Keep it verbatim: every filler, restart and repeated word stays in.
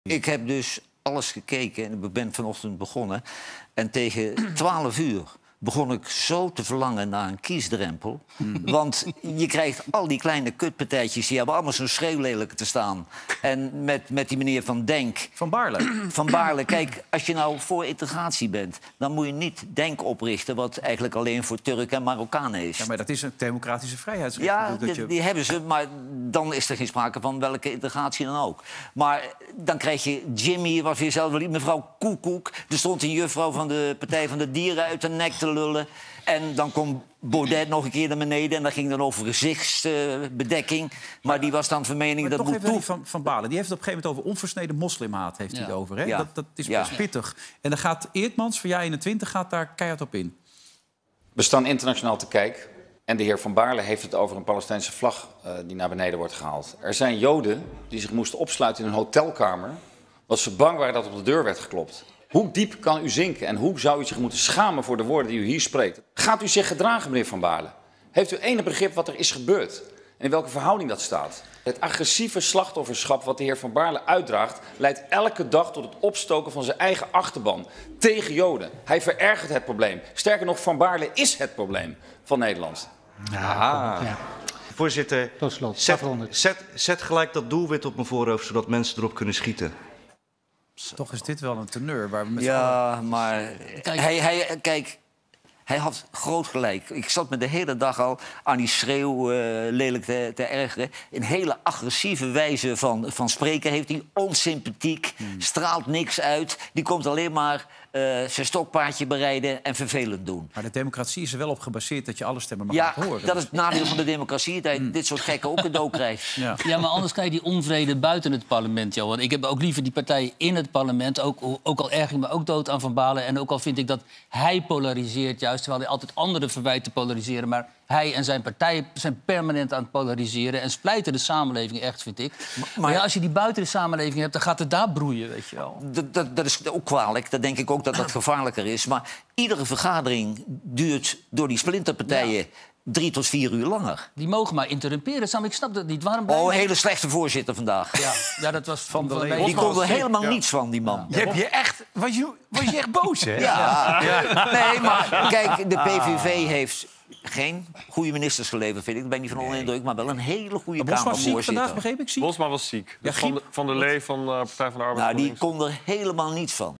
Ik heb dus alles gekeken en ik ben vanochtend begonnen. En tegen twaalf uur begon ik zo te verlangen naar een kiesdrempel. Mm. Want je krijgt al die kleine kutpartijtjes, die hebben allemaal zo'n schreeuwlelijke te staan. En met, met die meneer Van Denk. Van Baarle. Van Baarle. Kijk, als je nou voor integratie bent, dan moet je niet Denk oprichten, wat eigenlijk alleen voor Turken en Marokkanen is. Ja, maar dat is een democratische vrijheidsrecht. Ja, dat die, je... die hebben ze, maar dan is er geen sprake van welke integratie dan ook. Maar dan krijg je Jimmy, was weer zelf wel mevrouw Koekoek. Er stond een juffrouw van de Partij van de Dieren uit de nek te lullen. En dan komt Baudet nog een keer naar beneden. En dat ging dan over gezichtsbedekking. Maar die was dan van mening maar dat toch moet even toe... Van, van Balen, die heeft het op een gegeven moment over onversneden moslimhaat. Heeft hij ja. het over, hè? Ja. Dat, dat is ja. best pittig. En dan gaat Eertmans van jaar eenentwintig gaat daar keihard op in. We staan internationaal te kijk. En de heer Van Baarle heeft het over een Palestijnse vlag uh, die naar beneden wordt gehaald. Er zijn Joden die zich moesten opsluiten in een hotelkamer, omdat ze bang waren dat op de deur werd geklopt. Hoe diep kan u zinken en hoe zou u zich moeten schamen voor de woorden die u hier spreekt? Gaat u zich gedragen, meneer Van Baarle? Heeft u enig begrip wat er is gebeurd en in welke verhouding dat staat? Het agressieve slachtofferschap wat de heer Van Baarle uitdraagt, leidt elke dag tot het opstoken van zijn eigen achterban tegen Joden. Hij verergert het probleem. Sterker nog, Van Baarle is het probleem van Nederland. Ja. Ja. Voorzitter, tot slot, zet, zet, zet gelijk dat doelwit op mijn voorhoofd, zodat mensen erop kunnen schieten. Toch is dit wel een teneur waar we met Ja, allen... maar kijk. Hij, hij, kijk, hij had groot gelijk. Ik zat me de hele dag al aan die schreeuw uh, lelijk te, te ergeren. Een hele agressieve wijze van, van spreken heeft hij. Onsympathiek, hmm. straalt niks uit. Die komt alleen maar uh, zijn stokpaardje bereiden en vervelend doen. Maar de democratie is er wel op gebaseerd dat je alle stemmen mag ja, horen. Dat is het nadeel van de democratie, dat je hmm. dit soort gekken ook cadeau krijgt. Ja. ja, maar anders krijg je die onvrede buiten het parlement, Johan. Ik heb ook liever die partijen in het parlement. Ook, ook al erg ik me ook dood aan Van Baarle. En ook al vind ik dat hij polariseert juist, terwijl hij altijd anderen verwijt te polariseren. Maar hij en zijn partij zijn permanent aan het polariseren en splijten de samenleving echt, vind ik. Maar, maar ja, als je die buiten de samenleving hebt, dan gaat het daar broeien, weet je wel. Dat, dat, dat is ook kwalijk. Dat denk ik ook dat dat gevaarlijker is. Maar iedere vergadering duurt door die splinterpartijen ja. drie tot vier uur langer. Die mogen maar interrumperen. Sam, ik snap dat niet. Waarom oh, een hele slechte voorzitter vandaag. Ja, ja dat was van, van de Leyen. Die kon er helemaal ja. niets van, die man. Ja. Je hebt je echt, was, je, was je echt boos, hè? Ja. ja. Nee, maar kijk, de P V V heeft geen goede ministers geleverd, vind ik. Daar ben ik niet van onder indruk, maar wel een hele goede Kamervoorzitter. Bosma was ziek vandaag, begreep ik? Ziek? Bosma was ziek. Ja, van, de, van de Lee van de Partij van de Arbeid. Nou, die kon er helemaal niets van.